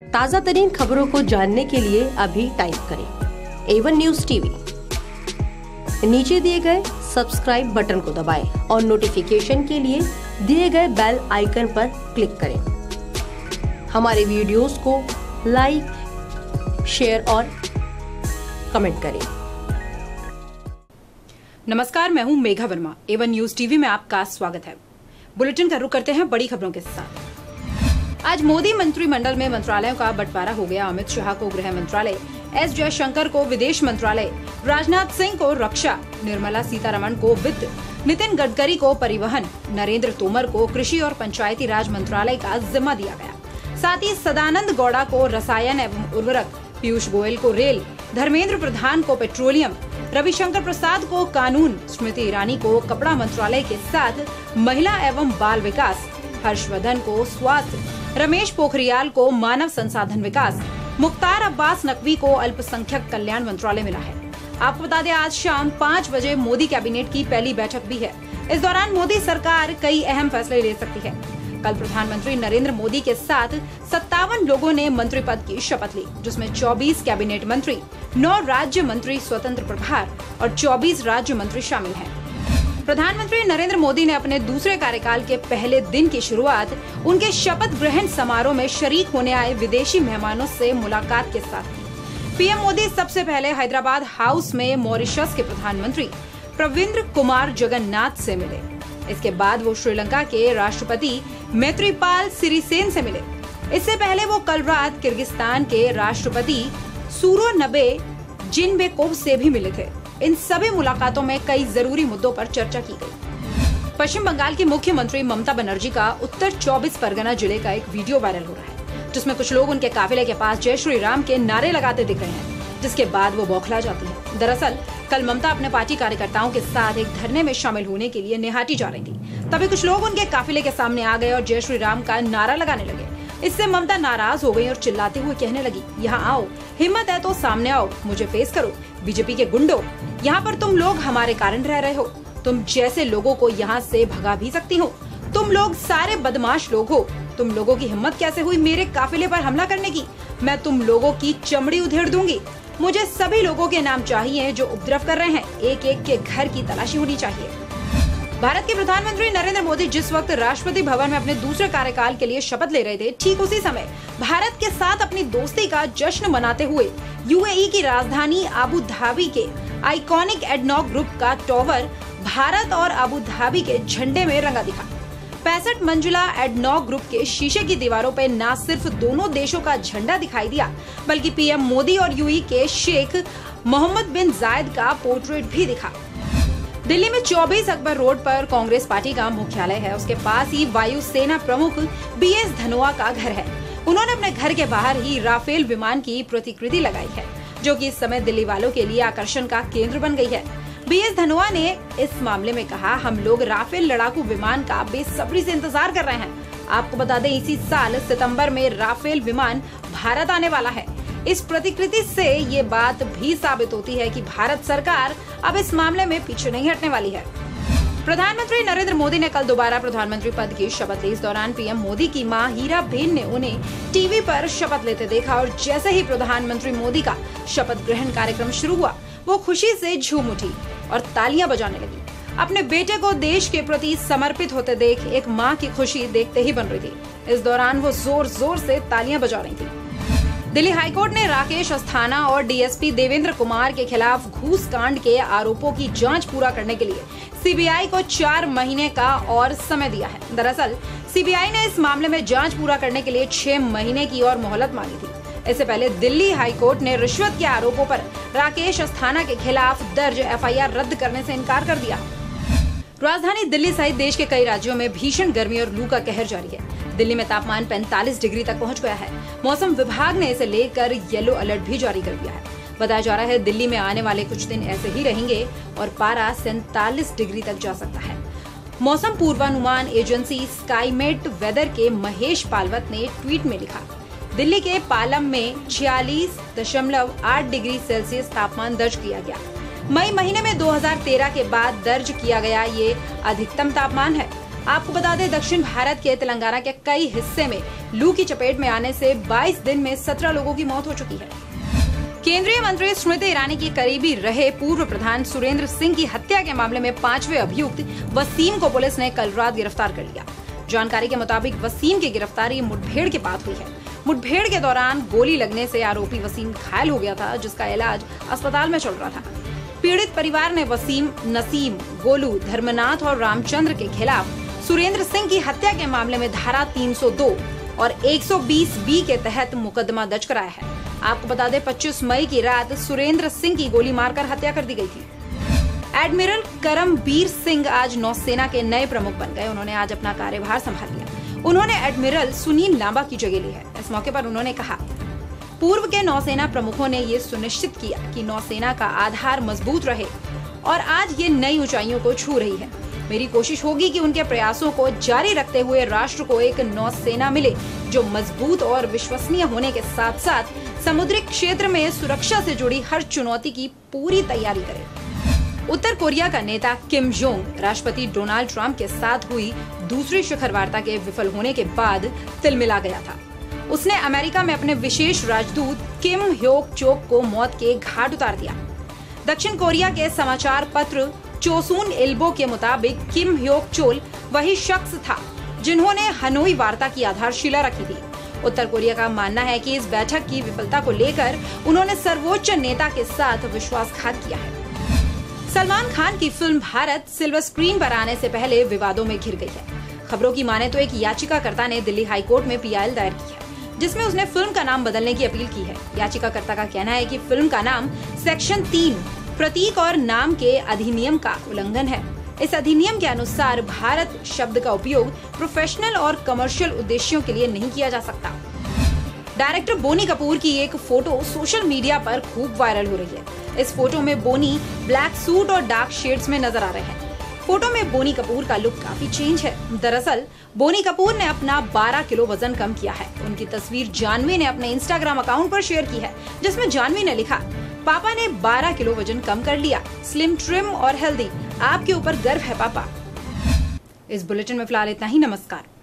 ताज़ा तरीन खबरों को जानने के लिए अभी टाइप करें A1 न्यूज़ टीवी। नीचे दिए गए सब्सक्राइब बटन को दबाएं और नोटिफिकेशन के लिए दिए गए बेल आइकन पर क्लिक करें। हमारे वीडियोस को लाइक, शेयर और कमेंट करें। नमस्कार, मैं हूं Megha Verma. A1 news TV में आपका स्वागत है। बुलेटिन का रुख करते हैं बड़ी खबरों के साथ। आज मोदी मंत्रिमंडल में मंत्रालयों का बंटवारा हो गया। अमित शाह को गृह मंत्रालय, एस जयशंकर को विदेश मंत्रालय, राजनाथ सिंह को रक्षा, निर्मला सीतारमण को वित्त, नितिन गडकरी को परिवहन, नरेंद्र तोमर को कृषि और पंचायती राज मंत्रालय का जिम्मा दिया गया। साथ ही सदानंद गौड़ा को रसायन एवं उर्वरक, पीयूष गोयल को रेल, धर्मेंद्र प्रधान को पेट्रोलियम, रविशंकर प्रसाद को कानून, स्मृति ईरानी को कपड़ा मंत्रालय के साथ महिला एवं बाल विकास, हर्षवर्धन को स्वास्थ्य, रमेश पोखरियाल को मानव संसाधन विकास, मुख्तार अब्बास नकवी को अल्पसंख्यक कल्याण मंत्रालय मिला है। आपको बता दें, आज शाम 5 बजे मोदी कैबिनेट की पहली बैठक भी है। इस दौरान मोदी सरकार कई अहम फैसले ले सकती है। कल प्रधानमंत्री नरेंद्र मोदी के साथ 57 लोगों ने मंत्री पद की शपथ ली, जिसमें 24 कैबिनेट मंत्री, 9 राज्य मंत्री स्वतंत्र प्रभार और 24 राज्य मंत्री शामिल हैं। प्रधानमंत्री नरेंद्र मोदी ने अपने दूसरे कार्यकाल के पहले दिन की शुरुआत उनके शपथ ग्रहण समारोह में शरीक होने आए विदेशी मेहमानों से मुलाकात के साथ की। पीएम मोदी सबसे पहले हैदराबाद हाउस में मॉरिशस के प्रधानमंत्री प्रविंद्र कुमार जगन्नाथ से मिले। इसके बाद वो श्रीलंका के राष्ट्रपति मैत्रीपाल सिरिसेन से मिले। इससे पहले वो कल रात किर्गिस्तान के राष्ट्रपति सूरोनबे जीनबेकोव से भी मिले थे। इन सभी मुलाकातों में कई जरूरी मुद्दों पर चर्चा की गई। पश्चिम बंगाल की मुख्यमंत्री ममता बनर्जी का उत्तर 24 परगना जिले का एक वीडियो वायरल हो रहा है, जिसमें कुछ लोग उनके काफिले के पास जय श्री राम के नारे लगाते दिख रहे हैं, जिसके बाद वो बौखला जाती है। दरअसल कल ममता अपने पार्टी कार्यकर्ताओं के साथ एक धरने में शामिल होने के लिए निहाटी जा रही थी। तभी कुछ लोग उनके काफिले के सामने आ गए और जय श्री राम का नारा लगाने लगे। इससे ममता नाराज हो गई और चिल्लाते हुए कहने लगी, यहाँ आओ, हिम्मत है तो सामने आओ, मुझे फेस करो, बीजेपी के गुंडों, यहाँ पर तुम लोग हमारे कारण रह रहे हो। तुम जैसे लोगों को यहाँ से भगा भी सकती हो। तुम लोग सारे बदमाश लोग हो। तुम लोगों की हिम्मत कैसे हुई मेरे काफिले पर हमला करने की? मैं तुम लोगों की चमड़ी उधेड़ दूंगी। मुझे सभी लोगों के नाम चाहिए जो उपद्रव कर रहे हैं। एक एक के घर की तलाशी होनी चाहिए। भारत के प्रधानमंत्री नरेंद्र मोदी जिस वक्त राष्ट्रपति भवन में अपने दूसरे कार्यकाल के लिए शपथ ले रहे थे, ठीक उसी समय भारत के साथ अपनी दोस्ती का जश्न मनाते हुए यूएई की राजधानी अबू धाबी के आइकॉनिक एडनॉक ग्रुप का टॉवर भारत और अबू धाबी के झंडे में रंगा दिखा। 65 मंजिला एडनॉक ग्रुप के शीशे की दीवारों पर न सिर्फ दोनों देशों का झंडा दिखाई दिया, बल्कि पीएम मोदी और यूएई के शेख मोहम्मद बिन जायद का पोर्ट्रेट भी दिखा। दिल्ली में 24 अकबर रोड पर कांग्रेस पार्टी का मुख्यालय है। उसके पास ही वायुसेना प्रमुख बीएस धनोआ का घर है। उन्होंने अपने घर के बाहर ही राफेल विमान की प्रतिकृति लगाई है, जो कि इस समय दिल्ली वालों के लिए आकर्षण का केंद्र बन गई है। बीएस धनोआ ने इस मामले में कहा, हम लोग राफेल लड़ाकू विमान का बेसब्री से इंतजार कर रहे हैं। आपको बता दें, इसी साल सितंबर में राफेल विमान भारत आने वाला है। इस प्रतिकृति से ये बात भी साबित होती है कि भारत सरकार अब इस मामले में पीछे नहीं हटने वाली है। प्रधानमंत्री नरेंद्र मोदी ने कल दोबारा प्रधानमंत्री पद की शपथ ली। इस दौरान पीएम मोदी की मां हीराबेन ने उन्हें टीवी पर शपथ लेते देखा और जैसे ही प्रधानमंत्री मोदी का शपथ ग्रहण कार्यक्रम शुरू हुआ, वो खुशी से झूम उठी और तालियां बजाने लगी। अपने बेटे को देश के प्रति समर्पित होते देख एक माँ की खुशी देखते ही बन रही थी। इस दौरान वो जोर जोर से तालियां बजा रही थी। दिल्ली हाईकोर्ट ने राकेश अस्थाना और डीएसपी देवेंद्र कुमार के खिलाफ घूस कांड के आरोपों की जांच पूरा करने के लिए सीबीआई को 4 महीने का और समय दिया है। दरअसल सीबीआई ने इस मामले में जांच पूरा करने के लिए 6 महीने की और मोहलत मांगी थी। इससे पहले दिल्ली हाईकोर्ट ने रिश्वत के आरोपों पर राकेश अस्थाना के खिलाफ दर्ज एफआईआर रद्द करने से इनकार कर दिया। राजधानी दिल्ली सहित देश के कई राज्यों में भीषण गर्मी और लू का कहर जारी है। दिल्ली में तापमान 45 डिग्री तक पहुंच गया है। मौसम विभाग ने इसे लेकर येलो अलर्ट भी जारी कर दिया है। बताया जा रहा है, दिल्ली में आने वाले कुछ दिन ऐसे ही रहेंगे और पारा 47 डिग्री तक जा सकता है। मौसम पूर्वानुमान एजेंसी स्काईमेट वेदर के महेश पालवत ने ट्वीट में लिखा, दिल्ली के पालम में 46.8 डिग्री सेल्सियस तापमान दर्ज किया गया। मई महीने में 2013 के बाद दर्ज किया गया ये अधिकतम तापमान है। आपको बता दें, दक्षिण भारत के तेलंगाना के कई हिस्से में लू की चपेट में आने से 22 दिन में 17 लोगों की मौत हो चुकी है। केंद्रीय मंत्री स्मृति ईरानी की करीबी रहे पूर्व प्रधान सुरेंद्र सिंह की हत्या के मामले में 5वें अभियुक्त वसीम को पुलिस ने कल रात गिरफ्तार कर लिया। जानकारी के मुताबिक वसीम की गिरफ्तारी मुठभेड़ के बाद हुई है। मुठभेड़ के दौरान गोली लगने से आरोपी वसीम घायल हो गया था, जिसका इलाज अस्पताल में चल रहा था। पीड़ित परिवार ने वसीम, नसीम, गोलू, धर्मनाथ और रामचंद्र के खिलाफ सुरेंद्र सिंह की हत्या के मामले में धारा 302 और 120B के तहत मुकदमा दर्ज कराया है। आपको बता दें, 25 मई की रात सुरेंद्र सिंह की गोली मारकर हत्या कर दी गई थी। एडमिरल करमबीर सिंह आज नौसेना के नए प्रमुख बन गए। उन्होंने आज अपना कार्यभार संभाल लिया। उन्होंने एडमिरल सुनील लांबा की जगह ली है। इस मौके पर उन्होंने कहा, पूर्व के नौसेना प्रमुखों ने ये सुनिश्चित किया कि नौसेना का आधार मजबूत रहे और आज ये नई ऊंचाइयों को छू रही है। मेरी कोशिश होगी कि उनके प्रयासों को जारी रखते हुए राष्ट्र को एक नौसेना मिले जो मजबूत और विश्वसनीय होने के साथ साथ समुद्री क्षेत्र में सुरक्षा से जुड़ी हर चुनौती की पूरी तैयारी करे। उत्तर कोरिया का नेता किम जोंग राष्ट्रपति डोनाल्ड ट्रंप के साथ हुई दूसरी शिखर वार्ता के विफल होने के बाद तिलमिला गया था। उसने अमेरिका में अपने विशेष राजदूत किम ह्योक चोक को मौत के घाट उतार दिया। दक्षिण कोरिया के समाचार पत्र चोसुन इल्बो के मुताबिक किम ह्योक चोल वही शख्स था जिन्होंने हनोई वार्ता की आधारशिला रखी थी। उत्तर कोरिया का मानना है कि इस बैठक की विफलता को लेकर उन्होंने सर्वोच्च नेता के साथ विश्वासघात किया है। सलमान खान की फिल्म भारत सिल्वर स्क्रीन पर आने से पहले विवादों में घिर गई है। खबरों की माने तो एक याचिकाकर्ता ने दिल्ली हाई कोर्ट में PIL दायर की है, जिसमें उसने फिल्म का नाम बदलने की अपील की है। याचिकाकर्ता का कहना है कि फिल्म का नाम सेक्शन 3 प्रतीक और नाम के अधिनियम का उल्लंघन है। इस अधिनियम के अनुसार भारत शब्द का उपयोग प्रोफेशनल और कमर्शियल उद्देश्यों के लिए नहीं किया जा सकता। डायरेक्टर बोनी कपूर की एक फोटो सोशल मीडिया पर खूब वायरल हो रही है। इस फोटो में बोनी ब्लैक सूट और डार्क शेड्स में नजर आ रहे हैं। फोटो में बोनी कपूर का लुक काफी चेंज है। दरअसल बोनी कपूर ने अपना 12 किलो वजन कम किया है। उनकी तस्वीर जानवी ने अपने इंस्टाग्राम अकाउंट पर शेयर की है, जिसमें जानवी ने लिखा, पापा ने 12 किलो वजन कम कर लिया, स्लिम, ट्रिम और हेल्दी, आपके ऊपर गर्व है पापा। इस बुलेटिन में फिलहाल इतना ही। नमस्कार।